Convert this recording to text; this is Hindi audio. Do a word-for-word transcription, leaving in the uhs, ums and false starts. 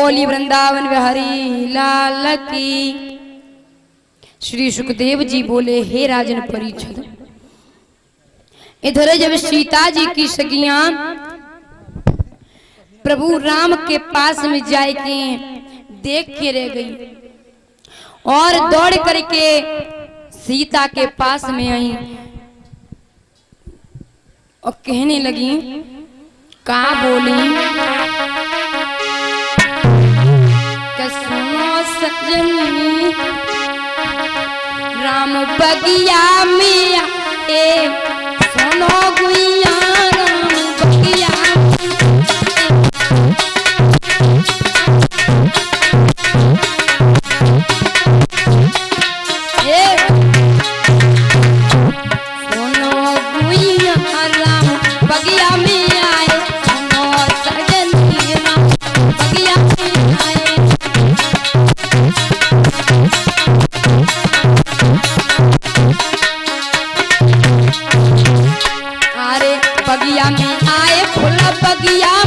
बोली वृंदावन बिहारी लाल की। श्री सुखदेव जी बोले, हे राजन परीक्षित, इधर जब सीता जी की सखियां प्रभु राम के पास में जाए के देख के रह गई और दौड़ करके सीता के पास में आई और कहने लगी, का बोली, सुनो सजनी राम बगिया में आए, सुनो गुइया राम बगिया बगिया में आए, खुला बगिया